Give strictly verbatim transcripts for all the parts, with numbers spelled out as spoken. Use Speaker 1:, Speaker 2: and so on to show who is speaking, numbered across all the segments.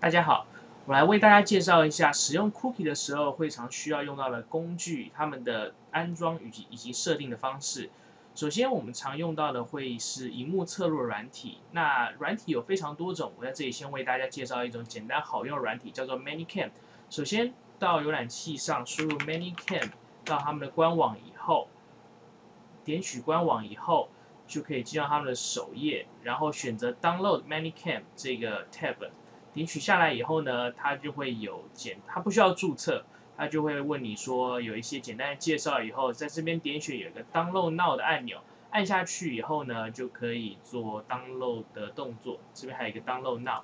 Speaker 1: 大家好，我来为大家介绍一下使用 Cookie 的时候会常需要用到的工具，它们的安装以及以及设定的方式。首先，我们常用到的会是荧幕侧录软体。那软体有非常多种，我在这里先为大家介绍一种简单好用的软体，叫做 ManyCam。首先到浏览器上输入 ManyCam，到他们的官网以后，点取官网以后，就可以进到他们的首页，然后选择 Download ManyCam 这个 tab。点取下来以后呢，它就会有简，它不需要注册，它就会问你说有一些简单的介绍以后，在这边点选有一个 Download Now 的按钮，按下去以后呢，就可以做 download 的动作。这边还有一个 Download Now。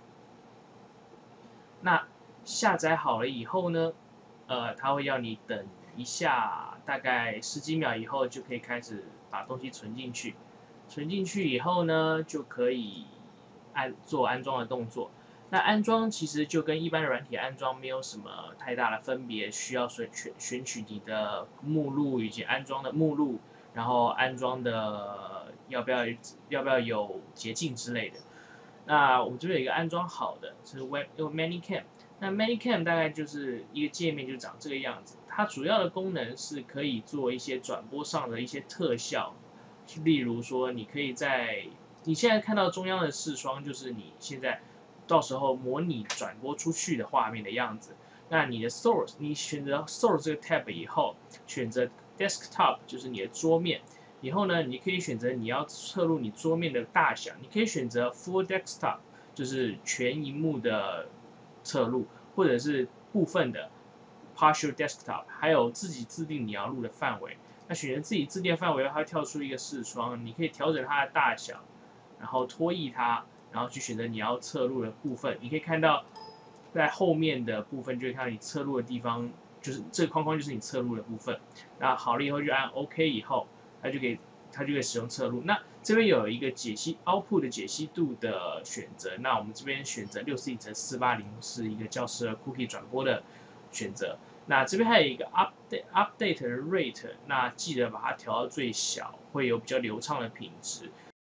Speaker 1: 那下载好了以后呢，呃，它会要你等一下，大概十几秒以后就可以开始把东西存进去。存进去以后呢，就可以按做安装的动作。那安装其实就跟一般的软体安装没有什么太大的分别，需要选选选取你的目录以及安装的目录，然后安装的要不要要不要有捷径之类的。那我们这边有一个安装好的是 Web 用 ManyCam，那 ManyCam 大概就是一个界面就长这个样子。它主要的功能是可以做一些转播上的一些特效，例如说你可以在你现在看到中央的视窗，就是你现在到时候模拟转播出去的画面的样子。那你的 Source， 你选择 Source 这个 tab 以后，选择 Desktop 就是你的桌面。以后呢，你可以选择你要侧录你桌面的大小，你可以选择 Full Desktop， 就是全荧幕的侧录，或者是部分的 Partial Desktop， 还有自己制定你要录的范围。那选择自己制定的范围，它会跳出一个视窗，你可以调整它的大小，然后拖移它，然后去选择你要侧录的部分。你可以看到在后面的部分就会看到你侧录的地方，就是这个框框就是你侧录的部分。那好了以后就按 OK 以后，它就可以它就可以使用侧录。那这边有一个解析 output 的解析度的选择，那我们这边选择六四零乘四八零是一个较适合 cookie 转播的选择。那这边还有一个 update update 的 rate， 那记得把它调到最小，会有比较流畅的品质。